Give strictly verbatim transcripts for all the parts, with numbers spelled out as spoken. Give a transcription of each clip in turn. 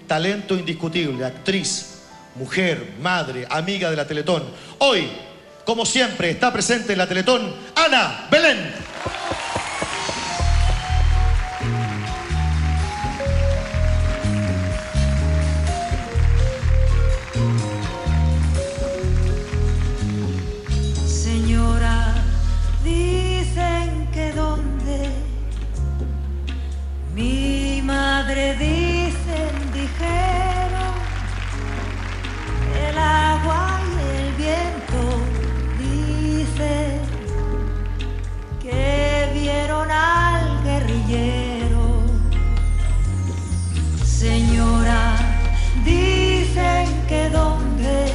talento indiscutible, actriz, mujer, madre, amiga de la Teletón. Hoy, como siempre, está presente en la Teletón Ana Belén. Señora, dicen que dónde, mi madre dicen, dijeron, el agua y el viento dicen que vieron al guerrillero. Señora, dicen que dónde,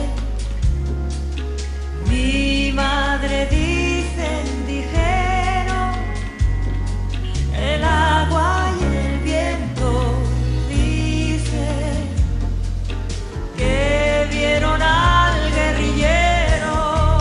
mi madre dicen, dijeron, el agua y el viento dicen que vieron al guerrillero.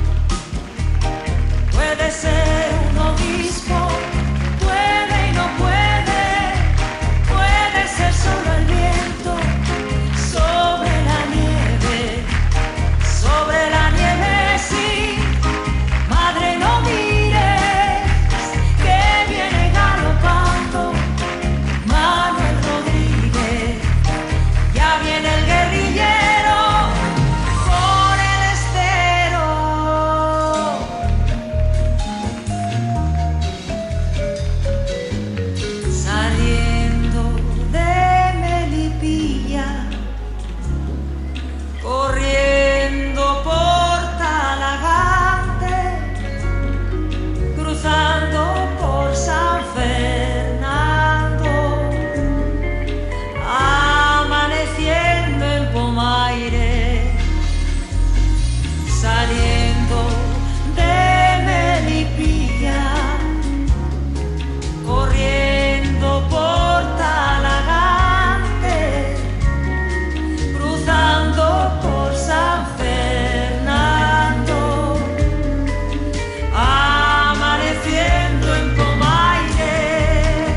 Puede ser un obispo, puede y no puede, puede ser solo el viento sobre la nieve, sobre la nieve, sí. Madre, no mires, que viene galopando Manuel Rodríguez, ya viene el guerrillero por el estero. Saliendo de Melipilla, corriendo por Talagante, cruzando por San Fernando, amaneciendo en Pomaire, saliendo de Melipilla, corriendo por Talagante, cruzando por San Fernando, amaneciendo en Pomaire,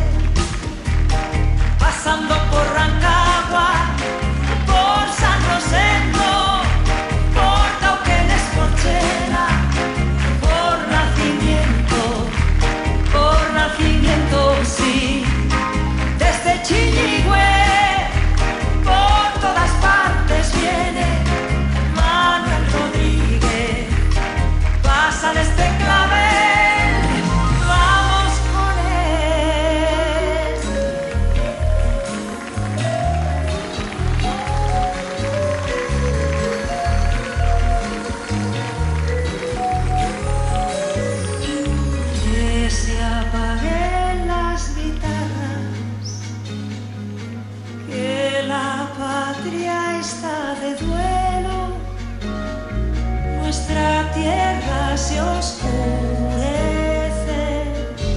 pasando por Rancagua, por San Rosendo, por Cauquenes, por Chela, por Nacimiento, por Nacimiento, sí, desde Chilligüe, por todas partes viene Manuel Rodríguez, pasa de este clavel, vamos con él. Que se apaguen las guitarras, que la patria está de duelo, nuestra tierra se oscurece,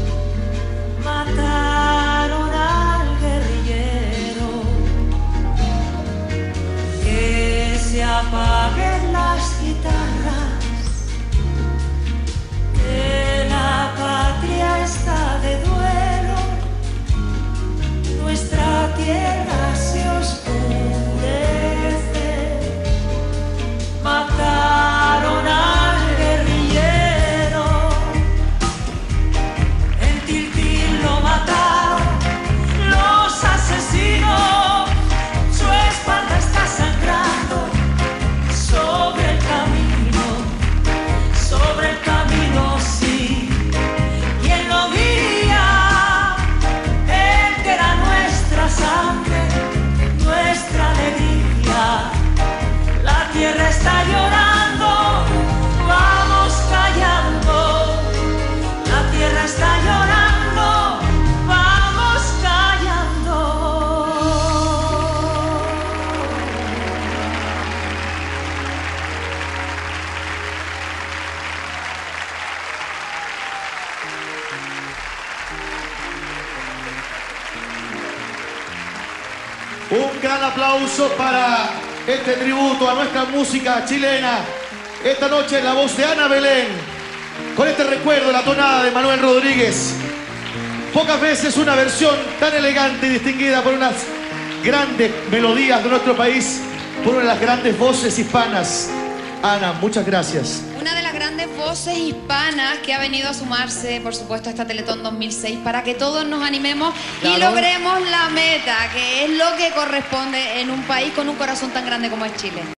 mataron al guerrillero. Que se apaguen las guitarras, que la patria está de duelo, nuestra tierra se oscurece, mataron al guerrillero, en Tiltil lo mataron los asesinos, su espalda está sangrando sobre el camino, sobre el camino, sí. ¿Quién lo diría? Él que era nuestra sangre, nuestra alegría. La tierra está llorando, vamos callando. La tierra está llorando, vamos callando. Un gran aplauso para este tributo a nuestra música chilena. Esta noche la voz de Ana Belén, con este recuerdo, la tonada de Manuel Rodríguez. Pocas veces una versión tan elegante y distinguida por unas grandes melodías de nuestro país por una de las grandes voces hispanas. Ana, muchas gracias. Una de las grandes voces hispanas que ha venido a sumarse, por supuesto, a esta Teletón dos mil seis para que todos nos animemos Claro. y logremos la meta, que es lo que corresponde en un país con un corazón tan grande como es Chile.